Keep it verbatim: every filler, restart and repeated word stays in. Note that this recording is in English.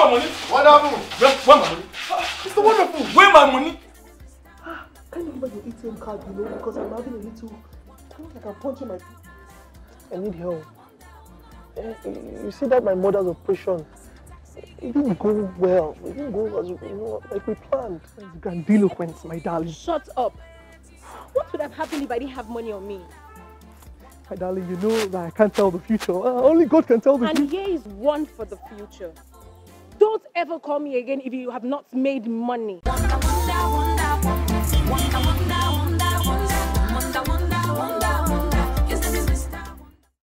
my money? What happened? Where, where my money? Mister Wonderful, where my money? Can you give me your A T M card, you know, because I'm having a little... I don't think I can punch in my... I need help. You see that my mother's operation, it didn't go well. It didn't go as you know, like we planned. It's grandiloquence, my darling. Shut up. What would have happened if I didn't have money on me? My darling, you know that I can't tell the future. Uh, only God can tell the and future. And here is one for the future. Don't ever call me again if you have not made money.